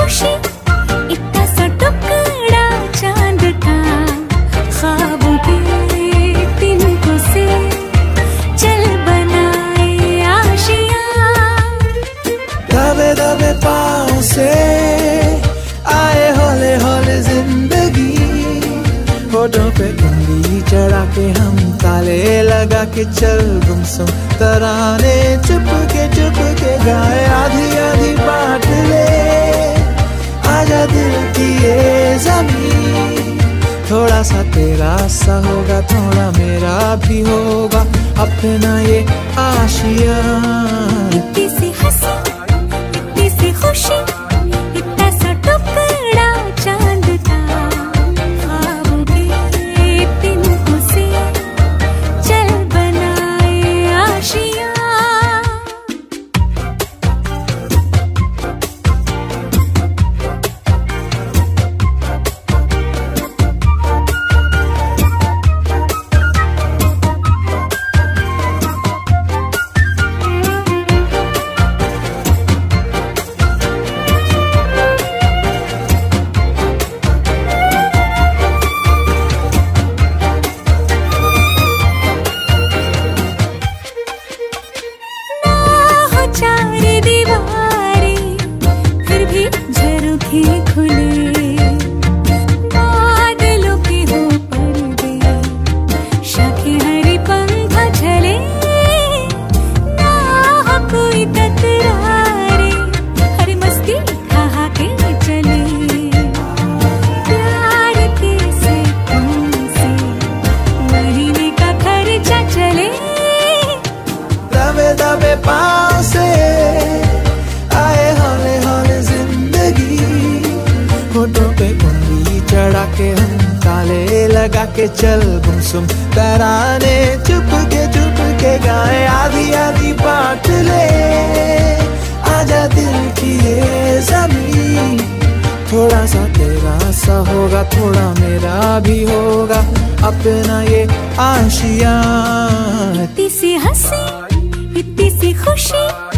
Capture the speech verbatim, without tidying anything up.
खुशी, इतना सा टुकड़ा चांद का, ख्वाबों के तिनकों से चल बनाए आशियां। दबे दबे पाँव से आए हौले हौले जिंदगी, होठों पे उंगली चढ़ा के हम ताले लगा के चल गुमसुम तराने चुप के चुप के गाए। आधी आधी बात ले आजा दिल की ये ज़मीं, थोड़ा सा तेरा सा होगा थोड़ा मेरा भी होगा अपना ये आशियां। इतनी सी हंसी, इतनी सी खुशी, इतना सा टुकड़ा चांद का, ख्वाबों के तिनकों से चल बनाए आशियां। चार दीवारें फिर भी झरोखे खुले, बादलों के हो पर्दे, शाखे हरी पंख झले, ना हो कोई तकरारे, हर मस्ती खा के चले, प्यार के सैकों से महीने का खर्चा चले। दबे दबे पाँव से आए हौले हौले जिंदगी, होठों पे उंगली चढ़ा के हम ताले लगा के चल गुमसुम तराने चुप के चुप के गाए। आधी आधी बात ले आजा दिल की ये ज़मीं, थोड़ा सा तेरा सा होगा थोड़ा मेरा भी होगा अपना ये आशियां। इतनी सी हंसी, इतनी सी खुशी,